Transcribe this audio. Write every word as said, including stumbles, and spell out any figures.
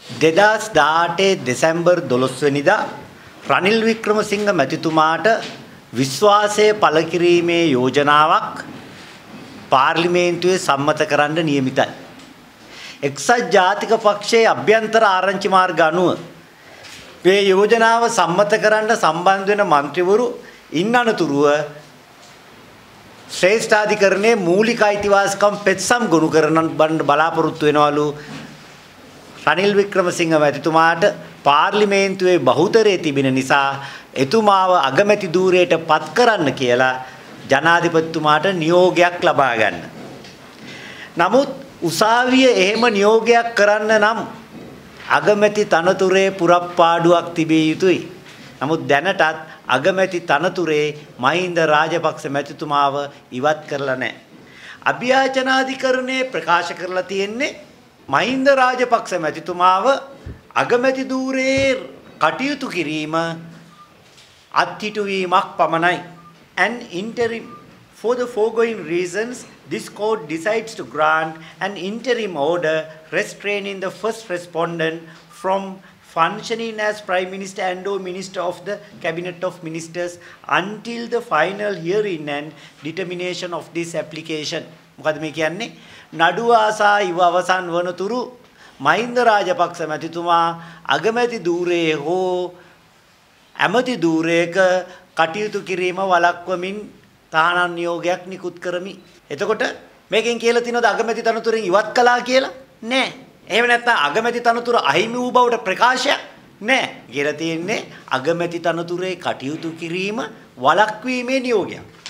දෙදාස් දාඅටේ දෙසැම්බර් දොළොස් වෙනිදා රනිල් වික්‍රමසිංහ මැතිතුමාට විශ්වාසය පළ කිරීමේ යෝජනාවක් පාර්ලිමේන්තුවේ සම්මත කරන්න නියමිතයි. එක්සත් ජාතික පක්ෂයේ අභ්‍යන්තර ආරංචි මාර්ග අනුව මේ යෝජනාව සම්මත කරන්න සම්බන්ධ වෙන മന്ത്രിවරු ඉන්න අනතුරුව ශ්‍රේෂ්ඨාධිකරණයේ මූලික අයිතිවාසිකම් පෙත්සම් ගොනු කරන බලාපොරොත්තු වෙනවලු රනිල් වික්‍රමසිංහ මැතිතුමාට පාර්ලිමේන්තුවේ බහුතරය තිබෙන නිසා එතුමාව අගමැති ධූරයට පත් කරන්න කියලා ජනාධිපතිතුමාට නියෝගයක් ලබා ගන්න. නමුත් උසාවිය එහෙම නියෝගයක් කරන්න නම් අගමැති තනතුරේ පුරප්පාඩුවක් තිබිය යුතුයි. නමුත් දැනටත් අගමැති තනතුරේ මහින්ද රාජපක්ෂ මැතිතුමාව ඉවත් කරලා නැහැ. අභියාචනාධිකරණයේ ප්‍රකාශ කරලා තියෙන්නේ මහින්ද රාජපක්ෂ මැතිතුමාව අගමැති ධූරයේ කටයුතු කිරීම අත්හිටුවීමක් පමණයි. An interim for the foregoing reasons this court decides to grant an interim order restraining the first respondent from functioning as Prime Minister and or Minister of the Cabinet of Ministers until the final hearing and determination of this application. මොකද මේ කියන්නේ නඩුව ආසා ඉව අවසන් වනතුරු මහින්ද රාජපක්ෂ මැතිතුමා අගමැති ධූරයේ හෝ ඇමති ධූරයක කටයුතු කිරීම වළක්වමින් තහනම් නියෝගයක් නිකුත් කරමි. එතකොට මේකෙන් කියලා තියෙනවද අගමැති තනතුරෙන් ඉවත් කළා කියලා? නෑ. එහෙම නැත්නම් අගමැති තනතුර අහිමි වූ බවට ප්‍රකාශයක් නෑ. කියලා තියෙන්නේ අගමැති තනතුරේ කටයුතු කිරීම වළක්වීමේ නියෝගයක්.